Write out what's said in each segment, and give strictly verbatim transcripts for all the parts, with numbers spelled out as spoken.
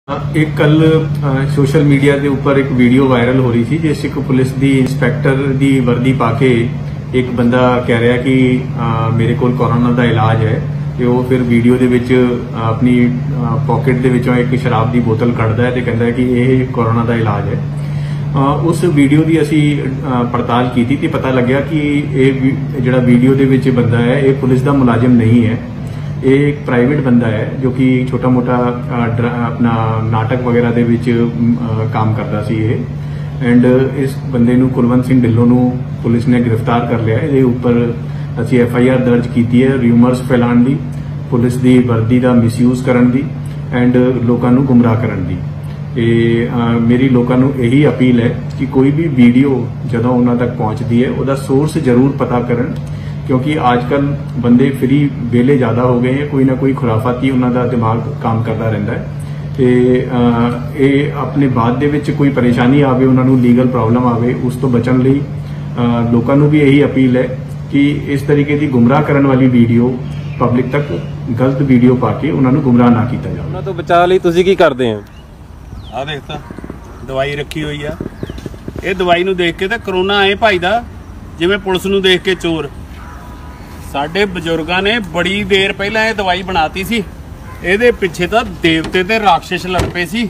एक कल social media के ऊपर एक वीडियो वायरल हो रही थी जिस एक पुलिस दी इंस्पैक्टर दी वर्दी पाके एक बंदा कह रहा कि आ, मेरे को कोरोना का इलाज है ते वो फिर वीडियो दे विच अपनी पॉकेट दे विचों एक शराब की बोतल कढ़दा है ते कहंदा है कि यह कोरोना का इलाज है। आ, उस वीडियो की असी पड़ताल की थी ते पता लग्या कि यह जिहड़ा वीडियो दे विच बंदा है ये पुलिस का मुलाजिम नहीं है, ये एक प्राइवेट बंदा है जो कि छोटा मोटा अपना नाटक वगैरह दे विच काम करता सी ये एंड इस बंदे नू कुलवंत सिंह ढिल्लों नू पुलिस ने गिरफ्तार कर लिया। ये ऊपर असी एफ आई आर दर्ज की है र्यूमर्स फैलाण दी, पुलिस की वर्दी का मिसयूज करन दी एंड लोगों नू गुमराह करन दी। ये आ, मेरी लोगों नू यही अपील है कि कोई भी वीडियो जदों उन्हां तक पहुंचती है उसका सोर्स जरूर पता करन, क्योंकि आजकल बंदे फ्री वेले ज्यादा हो गए हैं, कोई ना कोई खुराफाती उन्होंने दिमाग काम करता रहता है ते ये अपने बाद दे विच कोई परेशानी आवे उन्होंने लीगल प्रॉब्लम आवे उस तो बचन लई लोगों को भी यही अपील है कि इस तरीके की गुमराह करने वाली वीडियो पब्लिक तक गलत वीडियो पाके उन्होंने गुमराह ना किया जाए। उन्हां तो बचा लई तुसीं की करदे हैं? आ देखता दवाई रखी हुई है, ये दवाई नूं देख के तो करोना ऐ भजदा जिवें पुलिस नूं देख के चोर। साडे बजुर्गां ने बड़ी देर पहला ये दवाई बनाती सी, ਇਹਦੇ ਪਿੱਛੇ ਤਾਂ ਦੇਵਤੇ ਤੇ ਰਾਖਸ਼ ਲੜ ਪਏ ਸੀ।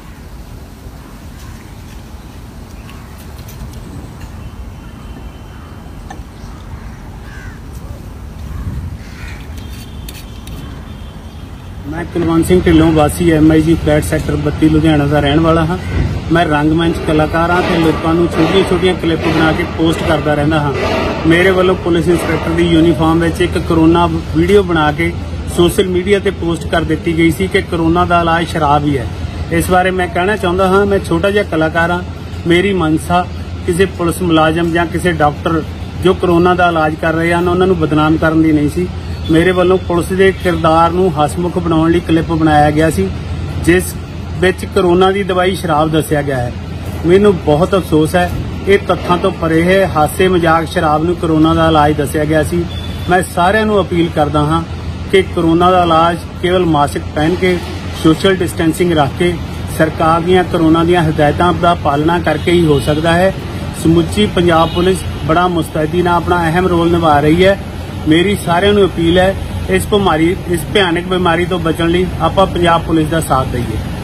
मैं कुलवंत सिंह ढिल्लों वासी M I G flat sector बत्ती लुधियाना का रहने वाला हाँ। मैं रंगमंच कलाकार हाँ तो लोगों को छोटिया छोटिया क्लिप बना के पोस्ट करता रहता हाँ। मेरे वालों पुलिस इंस्पैक्टर की यूनीफॉर्म में एक करोना वीडियो बना के सोशल मीडिया ते पोस्ट कर दी गई सी कि करोना का इलाज शराब ही है। इस बारे मैं कहना चाहता हाँ, मैं छोटा जिहा कलाकार हाँ, मेरी मनसा किसी पुलिस मुलाजम या किसी डॉक्टर जो करोना का इलाज कर रहे हैं उन्होंने बदनाम करने की नहीं सी। मेरे वालों पुलिस के किरदार नूं हसमुख बनाने लई क्लिप बनाया गया सी जिस विच करोना की दवाई शराब दस्सिया गया है। मैनूं बहुत अफसोस है, ये तत्थां तो परे है, हासे मजाक शराब नूं करोना का इलाज दस्सिया गया सी। मैं सारिआं नूं अपील करदा हाँ कि करोना का इलाज केवल मास्क पहन के सोशल डिस्टेंसिंग रख के सरकार दीआं करोना दीआं हिदायतां का पालना करके ही हो सकता है। समुची पंजाब पुलिस बड़ा मुस्तैदी नाल अपना अहम रोल निभा रही है। मेरी सारिआं नूं अपील है इस बीमारी इस भयानक बीमारी तो बचण लई आपां पंजाब पुलिस का साथ दईए।